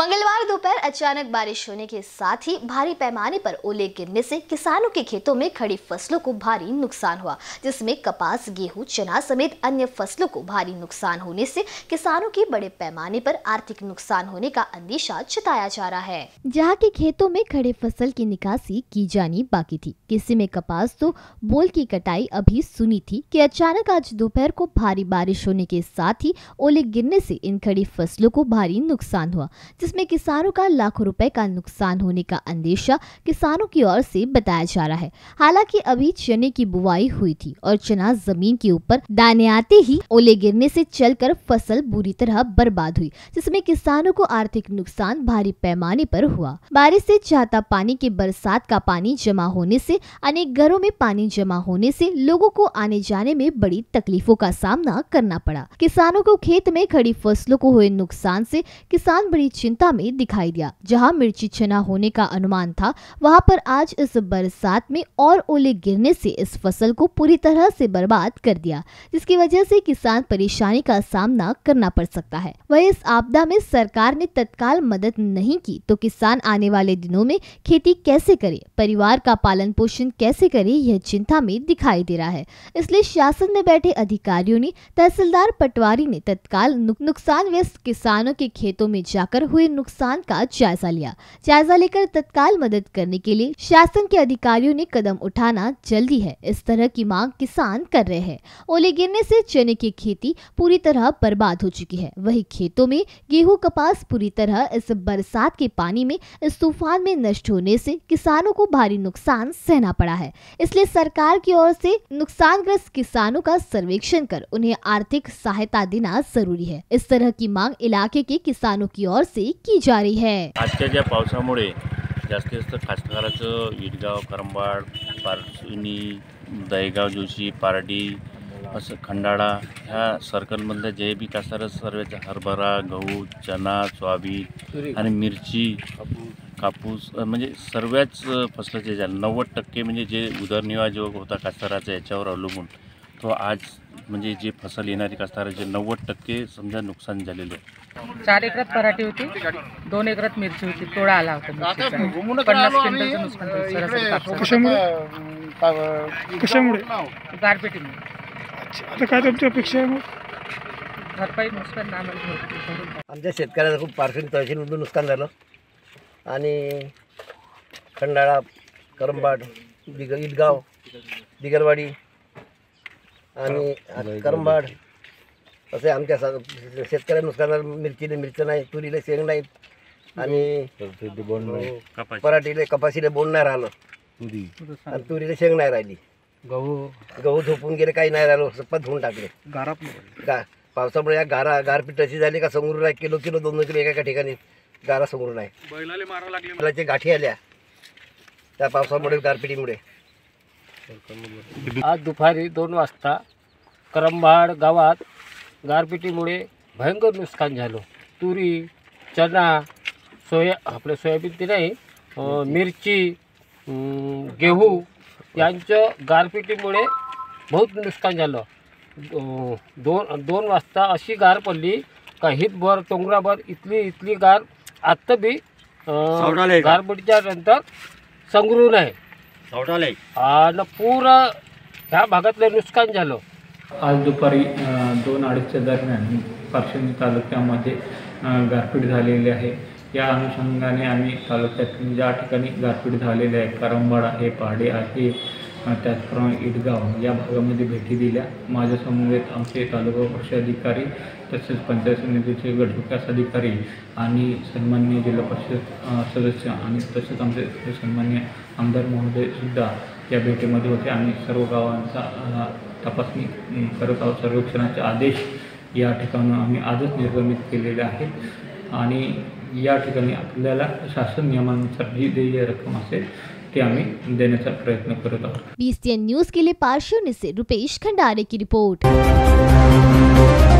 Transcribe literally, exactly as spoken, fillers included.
मंगलवार दोपहर अचानक बारिश होने के साथ ही भारी पैमाने पर ओले गिरने से किसानों के खेतों में खड़ी फसलों को भारी नुकसान हुआ, जिसमें कपास, गेहूं, चना समेत अन्य फसलों को भारी नुकसान होने से किसानों के बड़े पैमाने पर आर्थिक नुकसान होने का अंदेशा जताया जा रहा है। जहां के खेतों में खड़े फसल की निकासी की जानी बाकी थी, किसी में कपास तो बोल की कटाई अभी सुनी थी कि अचानक आज दोपहर को भारी बारिश होने के साथ ही ओले गिरने से इन खड़ी फसलों को भारी नुकसान हुआ, जिसमें किसानों का लाखों रुपए का नुकसान होने का अंदेशा किसानों की ओर से बताया जा रहा है। हालांकि अभी चने की बुआई हुई थी और चना जमीन के ऊपर दाने आते ही ओले गिरने से चलकर फसल बुरी तरह बर्बाद हुई, जिसमें किसानों को आर्थिक नुकसान भारी पैमाने पर हुआ। बारिश से चाहता पानी के बरसात का पानी जमा होने से अनेक घरों में पानी जमा होने से लोगों को आने जाने में बड़ी तकलीफों का सामना करना पड़ा। किसानों को खेत में खड़ी फसलों को हुए नुकसान से किसान बड़ी चिंता में दिखाई दिया। जहां मिर्ची चना होने का अनुमान था, वहां पर आज इस बरसात में और ओले गिरने से इस फसल को पूरी तरह से बर्बाद कर दिया, जिसकी वजह से किसान परेशानी का सामना करना पड़ सकता है। वहीं इस आपदा में सरकार ने तत्काल मदद नहीं की तो किसान आने वाले दिनों में खेती कैसे करे, परिवार का पालन पोषण कैसे करे, यह चिंता में दिखाई दे रहा है। इसलिए शासन में बैठे अधिकारियों ने, तहसीलदार पटवारी ने तत्काल नुकसानग्रस्त किसानों के खेतों में जाकर हुए नुकसान का जायजा लिया। जायजा लेकर तत्काल मदद करने के लिए शासन के अधिकारियों ने कदम उठाना जल्दी है, इस तरह की मांग किसान कर रहे हैं। ओले गिरने से चने की खेती पूरी तरह बर्बाद हो चुकी है। वही खेतों में गेहूं, कपास पूरी तरह इस बरसात के पानी में, इस तूफान में नष्ट होने से किसानों को भारी नुकसान सहना पड़ा है। इसलिए सरकार की ओर से नुकसानग्रस्त किसानों का सर्वेक्षण कर उन्हें आर्थिक सहायता देना जरूरी है। इस तरह की मांग इलाके के किसानों की ओर से की जा रही है। आजच्या ज्या पावसामुळे जास्तीत जास्त कास्तकाराचं ईदगाव, करंबाड, पारसुनी, दहेगाव, जोशी, पारडी असं खंडाळा ह्या सर्कलमधल्या जे बी कास्तकार सर्वच हरभरा, गहू, चना, सोयाबीन आणि मिरची, कापूस म्हणजे सर्वच फसलाचे झाले नव्वद टक्के म्हणजे जे उदरनिर्वाह जो होता कास्तकाराचा याच्यावर अवलंबून तो आज म्हणजे जे फसल येणारी कास्तकाराचे नव्वद टक्के समजा नुकसान झालेले आहे। चार एकरात पराठी होती, दोन एकरात मिरची होती, तोडा आला होता मिरचीचा। पन्नास क्विंटलचं नुकसान झालं सरासरी कापसाचं। कशामुळे कशामुळे गारपिटीमुळे। अच्छा, आता काय तुमची अपेक्षा आहे मग? भरपाई नुकसान आम्हाला भरपूर. आमच्या शेतकऱ्याचं खूप पारसुनी तहसीलमधून नुकसान झालं आणि खंडाळा, करंबाड, दिग ईदगाव, दिगरवाडी आणि करंबाड असे आमच्या शेतकऱ्या नुकसान झालं. मिरचीले मिरचं नाही, तुरीला शेंग नाहीत आणि पराठीले कपाशीले बोंड नाही राहिलं आणि तुरीला शेंग नाही राहिली. गहू गहू झोपून गेले, काही नाही राहिलं, सपत धुवून टाकले. गारा गा पावसामुळे या गारा गारपीट अशी झाली का समोरून आहे किलो किलो दोन दोन किलो एका एका ठिकाणी गारा समोरून आहे. बैलाले मारा लागले, बैलाचे गाठी आल्या त्या पावसामुळे, गारपिटीमुळे. आज दुपारी दोन वाजता करंबाड गावात गारपिटीमुळे भयंकर नुकसान झालं. तुरी, चना, सोया आपलं सोयाबीन ते नाही, मिरची, गेहूं यांचं गारपिटीमुळे बहुत नुकसान झालं. दोन दोन वाजता अशी गार पडली का हितभर टोंगराभर इथली इथली गार आत्ता बी गारपिटीच्या नंतर संग्रहून आहे आणि पुरं ह्या भागातलं नुकसान झालं. आज दुपारी दोन अडीचच्या दरम्यान पारशिवनी तालुक्यामध्ये गारपीट झालेली आहे. या अनुषंगाने आम्ही तालुक्यातील ज्या ठिकाणी गारपीट झालेले आहे, करंबाड आहे, पाडे आहे, त्याचप्रमाणे ईदगाव या भागामध्ये भेटी दिल्या. माझ्यासमवेत आमचे तालुका कृषी अधिकारी तसेच पंचायत समितीचे गटविकास अधिकारी आणि सन्माननीय जिल्हा परिषद सदस्य आणि तसेच आमचे सन्माननीय आमदार महोदय सुद्धा या भेटीमध्ये होते. आम्ही सर्व गावांचा तपासणी करत आहोत. सर्वेक्षणाचे आदेश या ठिकाणी आम्ही आजच निर्गमित केलेले आहेत आणि या ठिकाणी आपल्याला शासन नियमानुसार जी देय रक्कम असेल ते आम्ही देण्याचा प्रयत्न करत आहोत. बीएसटीएन न्यूज के लिए पारशिवनी से रुपेश खंडारे की रिपोर्ट.